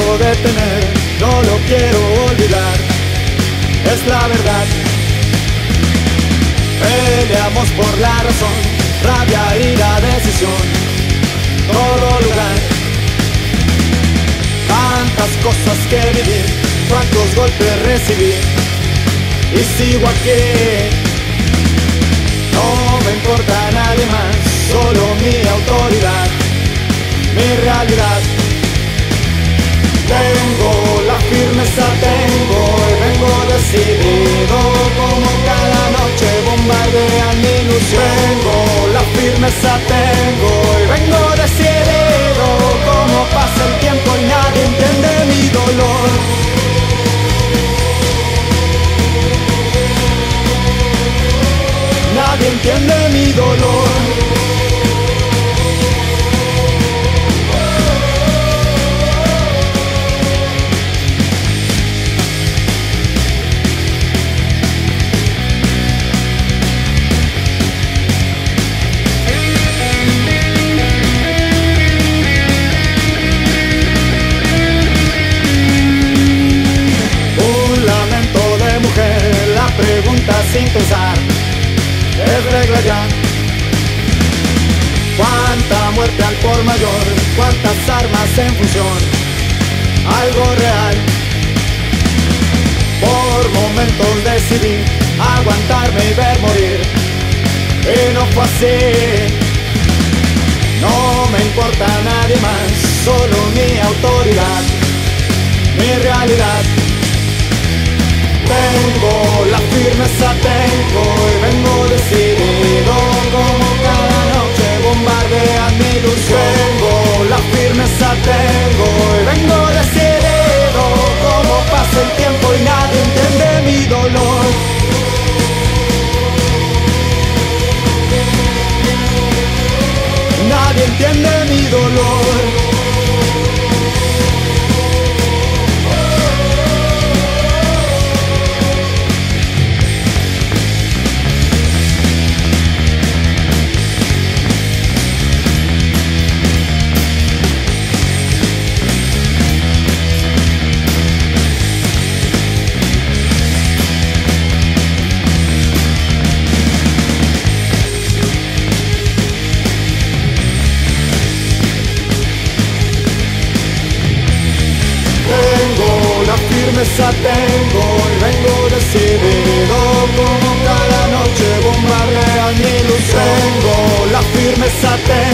quiero detener, no lo quiero olvidar, es la verdad. Peleamos por la razón, rabia y la decisión, todo lugar. Tantas cosas que viví, cuántos golpes recibí, y sigo aquí. No me importa nadie más, solo mi autoridad, mi realidad. Tengo la firmeza, tengo y vengo decidido, como cada noche bombardean mi ilusión. Tengo la firmeza, tengo y vengo decidido, como pasa el tiempo y nadie entiende mi dolor. Nadie entiende mi dolor. Pregunta sin pensar, es regla ya. Cuánta muerte al por mayor, cuántas armas en función, algo real. Por momentos decidí aguantarme y ver morir, y no fue así. No me importa nadie más, solo mi autoridad, mi realidad. Tengo la firmeza, tengo y vengo decidido, como cada noche bombardean mi ilusión. Tengo la firmeza, tengo y vengo decidido, como pasa el tiempo y nadie entiende mi dolor. Nadie entiende mi dolor. Firmeza tengo y vengo decidido, como cada noche bombardean mi ilusión. Tengo la firmeza, tengo